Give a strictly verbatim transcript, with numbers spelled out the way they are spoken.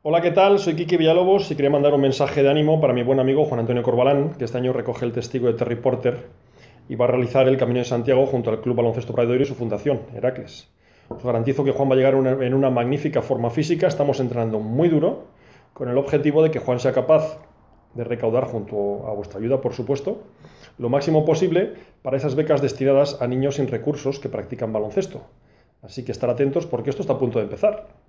Hola, ¿qué tal? Soy Kiki Villalobos y quería mandar un mensaje de ánimo para mi buen amigo Juan Antonio Corbalán, que este año recoge el testigo de Terry Porter y va a realizar el Camino de Santiago junto al Club Baloncesto Bradoiro y su fundación, Heracles. Os garantizo que Juan va a llegar una- en una magnífica forma física, estamos entrenando muy duro, con el objetivo de que Juan sea capaz de recaudar, junto a vuestra ayuda, por supuesto, lo máximo posible para esas becas destinadas a niños sin recursos que practican baloncesto. Así que estar atentos porque esto está a punto de empezar.